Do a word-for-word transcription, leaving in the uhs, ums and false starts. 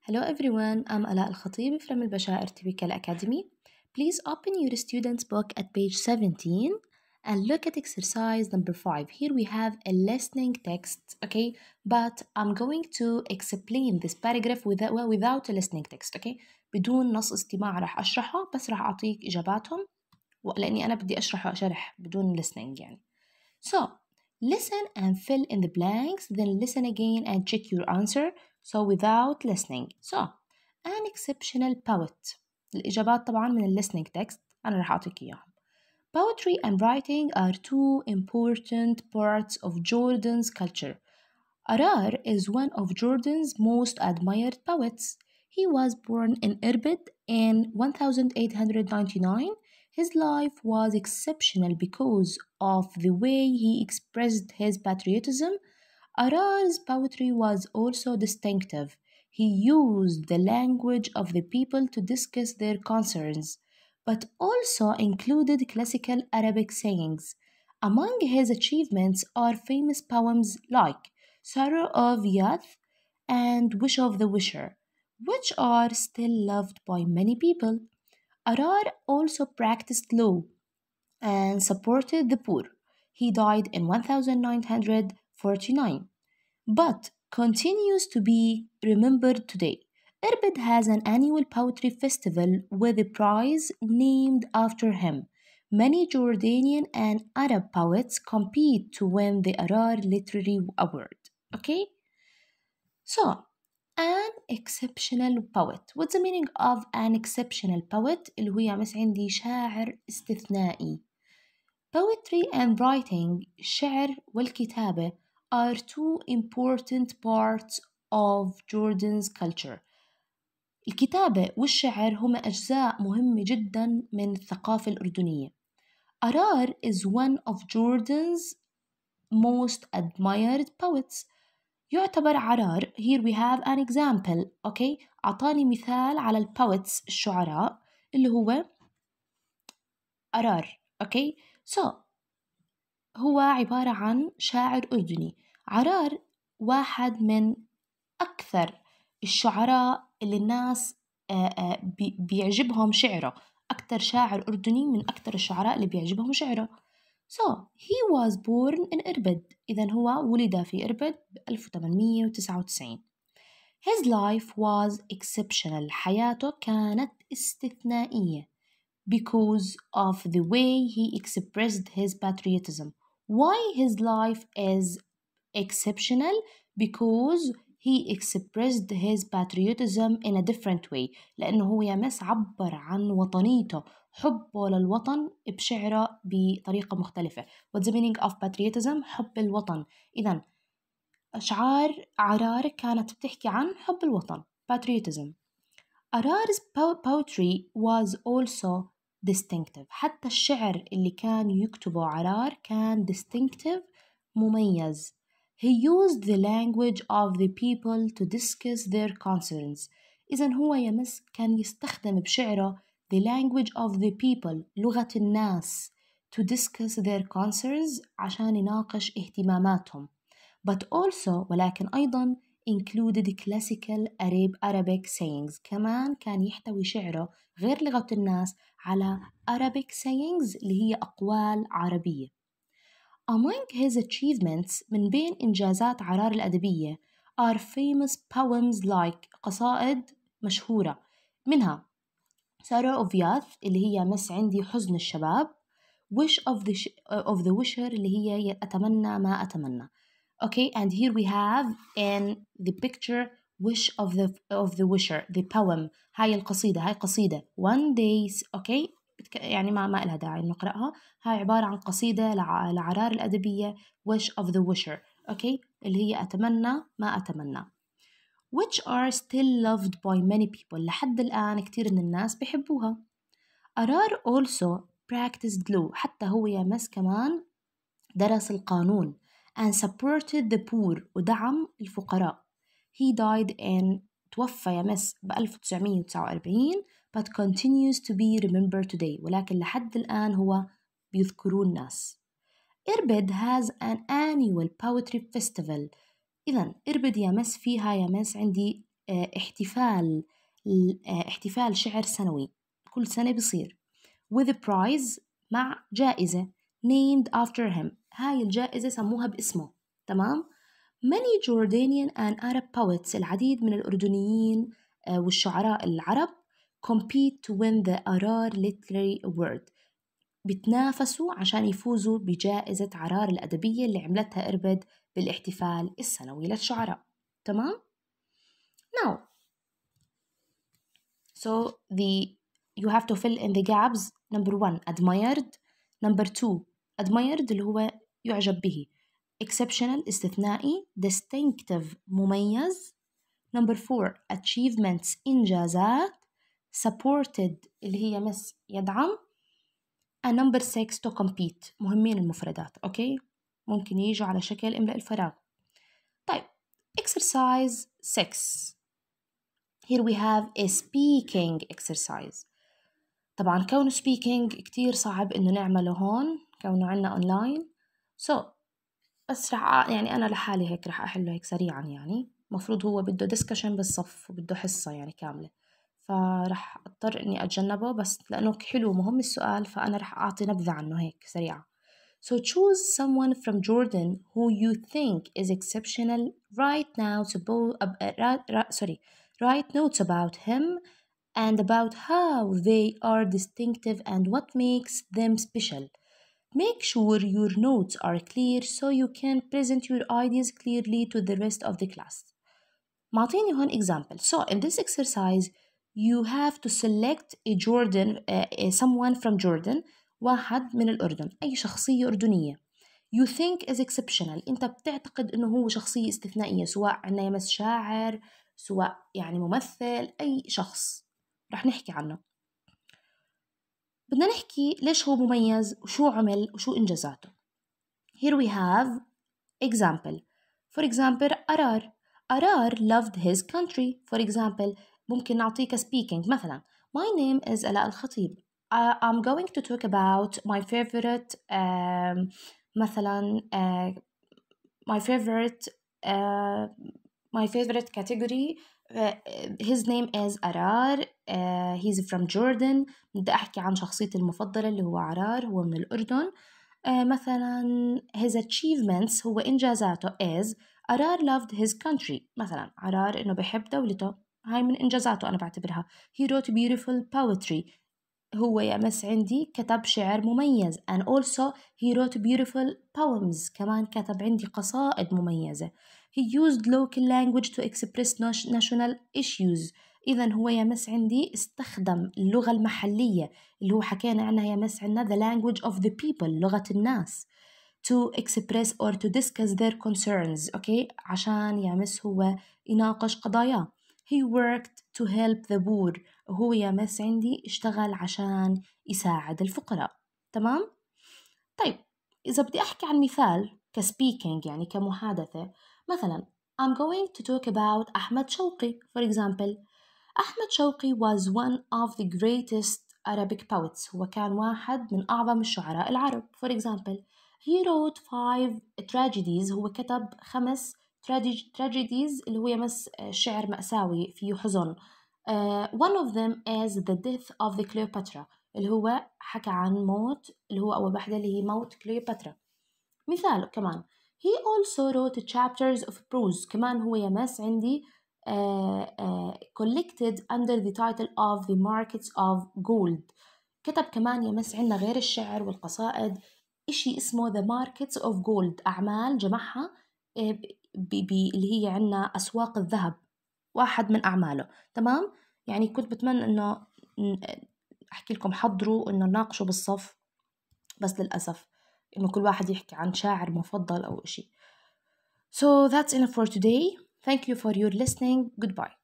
Hello everyone, I'm Ala Al Khatib from Al Bashair Typical Academy. Please open your student's book at page seventeen and look at exercise number five. Here we have a listening text, okay? But I'm going to explain this paragraph without, well, without a listening text, okay? بدون نص استماع راح أشرحه بس راح أعطيك إجاباتهم لأني أنا بدي أشرح شرح بدون listening يعني. So, listen and fill in the blanks, then listen again and check your answer. So, without listening. So, an exceptional poet. الإجابات طبعا من ال listening text أنا راح أعطيك إياهم. Poetry and writing are two important parts of Jordan's culture. Arar is one of Jordan's most admired poets. He was born in Irbid in eighteen ninety-nine. His life was exceptional because of the way he expressed his patriotism. Arar's poetry was also distinctive. He used the language of the people to discuss their concerns, but also included classical Arabic sayings. Among his achievements are famous poems like Sorrow of Yath and Wish of the Wisher, which are still loved by many people. Arar also practiced law and supported the poor. He died in nineteen forty-nine, but continues to be remembered today. Irbid has an annual poetry festival with a prize named after him. Many Jordanian and Arab poets compete to win the Arar Literary Award. Okay? So, an exceptional poet. What's the meaning of an exceptional poet? اللي هو يا مس عندي شاعر استثنائي. Poetry and writing, الشعر والكتابة, are two important parts of Jordan's culture. الكتابة والشعر هما أجزاء مهمة جدا من الثقافة الأردنية. Arar is one of Jordan's most admired poets. يعتبر عرار. Here we have an example. okay? أعطاني مثال على البويتس الشعراء اللي هو عرار. okay? so هو عبارة عن شاعر أردني. عرار واحد من أكثر الشعراء اللي الناس بيعجبهم شعره. أكثر شاعر أردني من أكثر الشعراء اللي بيعجبهم شعره. So, he was born in Irbid. إذن هو ولد في إربد ب ألف وثمانمئة وتسعة وتسعين. His life was exceptional. حياته كانت استثنائية because of the way he expressed his patriotism. Why his life is exceptional? Because he expressed his patriotism in a different way. لأنه هو يمس عبر عن وطنيته، حبه للوطن بشعره بطريقة مختلفة. What's the meaning of patriotism? حب الوطن. إذن أشعار عرار كانت بتحكي عن حب الوطن. patriotism. Arar's poetry was also distinctive. حتى الشعر اللي كان يكتبه عرار كان distinctive، مميز. He used the language of the people to discuss their concerns. إذن هو يمس كان يستخدم بشعره the language of the people، لغة الناس، to discuss their concerns عشان يناقش اهتماماتهم. But also ولكن أيضا included classical Arab Arabic sayings. كمان كان يحتوي شعره غير لغة الناس على Arabic sayings اللي هي أقوال عربية. Among his achievements من بين إنجازات عرار الأدبية are famous poems like قصائد مشهورة، منها Sorrow of Yath اللي هي مس عندي حزن الشباب، Wish of the, of the Wisher اللي هي أتمنى ما أتمنى. Okay, and here we have in the picture Wish of the of the Wisher, the poem. هاي القصيدة، هاي قصيدة one day. okay, يعني ما ما لها داعي نقرأها. هاي عبارة عن قصيدة لعرار الأدبية Wish of the Wisher. okay, اللي هي أتمنى ما أتمنى. Which are still loved by many people. لحد الآن كتير من الناس بيحبوها. Arar also practiced law. حتى هو يمس كمان درس القانون. and supported the poor ودعم الفقراء. He died in توفى يمس ب ألف وتسعمئة وتسعة وأربعين but continues to be remembered today. ولكن لحد الآن هو بيذكرون الناس. Irbid has an annual poetry festival. إذن إربد يمس فيها يمس عندي احتفال احتفال شعر سنوي كل سنة بيصير with a prize مع جائزة named after him. هاي الجائزة سموها باسمه. تمام. many Jordanian and Arab poets العديد من الأردنيين والشعراء العرب compete to win the Arar Literary Award. بتنافسوا عشان يفوزوا بجائزة عرار الأدبية اللي عملتها إربد بالاحتفال السنوي للشعراء. تمام. now so the you have to fill in the gaps. number one admired. number two admired اللي هو يعجب به. exceptional استثنائي. distinctive مميز. number four achievements إنجازات. supported اللي هي مس يدعم. and number six to compete مهمين المفردات. أوكي ممكن يجوا على شكل إملأ الفراغ. طيب exercise six. here we have a speaking exercise. طبعا كونه speaking كتير صعب إنه نعمله هون كونه عنا online. so بس رح يعني أنا لحالي هيك رح أحله هيك سريعا. يعني مفروض هو بده discussion بالصف وبده حصة يعني كاملة، فرح أضطر إني أتجنبه بس لأنه حلو مهم السؤال فأنا رح أعطي نبذة عنه هيك سريعة. so choose someone from Jordan who you think is exceptional. write now about uh, sorry write notes about him and about how they are distinctive and what makes them special. Make sure your notes are clear so you can present your ideas clearly to the rest of the class. معطيني هون example. so in this exercise you have to select a Jordan uh, someone from Jordan واحد من الأردن، أي شخصية أردنية you think is exceptional. أنت بتعتقد إنه هو شخصية استثنائية، سواء عنا يمس شاعر سواء يعني ممثل، أي شخص رح نحكي عنه. بدنا نحكي ليش هو مميز وشو عمل وشو إنجازاته. here we have example. for example أرار. أرار loved his country. for example ممكن نعطيك speaking مثلا my name is ألاء الخطيب. uh, I'm going to talk about my favorite um, مثلا uh, my favorite uh, my favorite category. uh, his name is أرار. uh, he's from Jordan. بدي أحكي عن شخصيتي المفضلة اللي هو عرار، هو من الأردن. uh, مثلا his achievements هو إنجازاته is أرار loved his country. مثلا عرار إنه بحب دولته، هاي من إنجازاته أنا بعتبرها. he wrote beautiful poetry. هو يمس عندي كتب شعر مميز. and also he wrote beautiful poems. كمان كتب عندي قصائد مميزة. he used local language to express national issues. إذن هو يمس عندي استخدم اللغة المحلية اللي هو حكينا عنها يمس عنا the language of the people لغة الناس to express or to discuss their concerns. أوكي عشان يمس هو يناقش قضاياه. he worked to help the poor. هو يمس عندي اشتغل عشان يساعد الفقراء. تمام. طيب إذا بدي أحكي عن مثال كسبيكينج يعني كمحادثة، مثلا I'm going to talk about أحمد شوقي. for example أحمد شوقي was one of the greatest Arabic poets. هو كان واحد من أعظم الشعراء العرب. for example he wrote five tragedies. هو كتب خمس tragedies اللي هو يمس شعر مأساوي فيه حزن. uh, one of them is the death of the Cleopatra اللي هو حكى عن موت اللي هو أول واحدة اللي هي موت كليوباترا. مثال كمان he also wrote chapters of prose. كمان هو يمس عندي uh, uh, collected under the title of the markets of gold. كتب كمان يمس عنا غير الشعر والقصائد إشي اسمه the markets of gold، أعمال جمعها اللي هي عنا أسواق الذهب، واحد من أعماله. تمام. يعني كنت بتمنى إنه أحكي لكم حضروا إنه ناقشوا بالصف، بس للأسف إنه كل واحد يحكي عن شاعر مفضل أو إشي. So that's enough for today. Thank you for your listening. Goodbye.